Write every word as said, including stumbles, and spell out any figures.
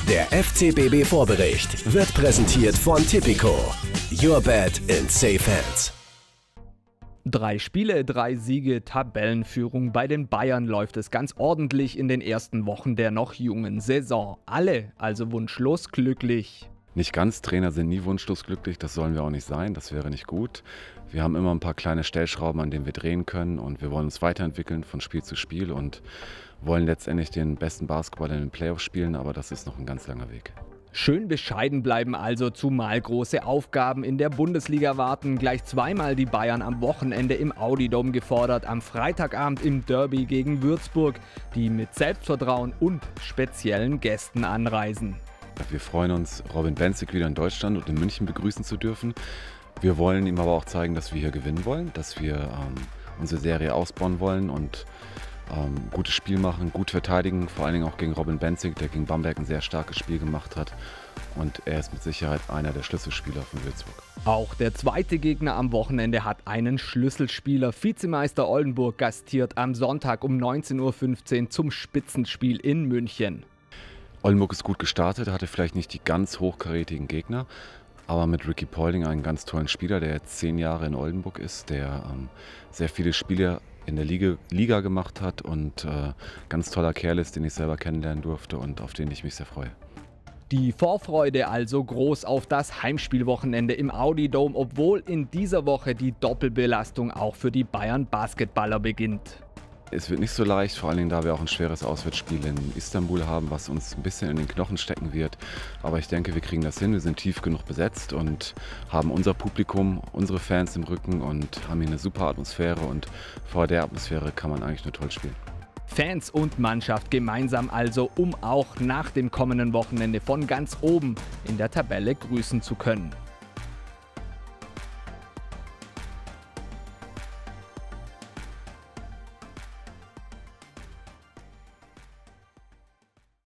Der F C B B-Vorbericht wird präsentiert von Tipico. Your bet in safe hands. Drei Spiele, drei Siege, Tabellenführung. Bei den Bayern läuft es ganz ordentlich in den ersten Wochen der noch jungen Saison. Alle also wunschlos glücklich. Nicht ganz, Trainer sind nie wunschlos glücklich, das sollen wir auch nicht sein, das wäre nicht gut. Wir haben immer ein paar kleine Stellschrauben, an denen wir drehen können und wir wollen uns weiterentwickeln von Spiel zu Spiel und wollen letztendlich den besten Basketball in den Playoffs spielen, aber das ist noch ein ganz langer Weg. Schön bescheiden bleiben also, zumal große Aufgaben in der Bundesliga warten. Gleich zweimal die Bayern am Wochenende im Audi Dome gefordert, am Freitagabend im Derby gegen Würzburg, die mit Selbstvertrauen und speziellen Gästen anreisen. Wir freuen uns, Robin Benzig wieder in Deutschland und in München begrüßen zu dürfen. Wir wollen ihm aber auch zeigen, dass wir hier gewinnen wollen, dass wir ähm, unsere Serie ausbauen wollen und ähm, gutes Spiel machen, gut verteidigen, vor allen Dingen auch gegen Robin Benzig, der gegen Bamberg ein sehr starkes Spiel gemacht hat. Und er ist mit Sicherheit einer der Schlüsselspieler von Würzburg. Auch der zweite Gegner am Wochenende hat einen Schlüsselspieler. Vizemeister Oldenburg gastiert am Sonntag um neunzehn Uhr fünfzehn zum Spitzenspiel in München. Oldenburg ist gut gestartet, hatte vielleicht nicht die ganz hochkarätigen Gegner, aber mit Ricky Paulding einen ganz tollen Spieler, der jetzt zehn Jahre in Oldenburg ist, der ähm, sehr viele Spiele in der Liga, Liga gemacht hat und äh, ganz toller Kerl ist, den ich selber kennenlernen durfte und auf den ich mich sehr freue. Die Vorfreude also groß auf das Heimspielwochenende im Audi Dome, obwohl in dieser Woche die Doppelbelastung auch für die Bayern-Basketballer beginnt. Es wird nicht so leicht, vor allen Dingen, da wir auch ein schweres Auswärtsspiel in Istanbul haben, was uns ein bisschen in den Knochen stecken wird. Aber ich denke, wir kriegen das hin. Wir sind tief genug besetzt und haben unser Publikum, unsere Fans im Rücken und haben hier eine super Atmosphäre. Und vor der Atmosphäre kann man eigentlich nur toll spielen. Fans und Mannschaft gemeinsam also, um auch nach dem kommenden Wochenende von ganz oben in der Tabelle grüßen zu können.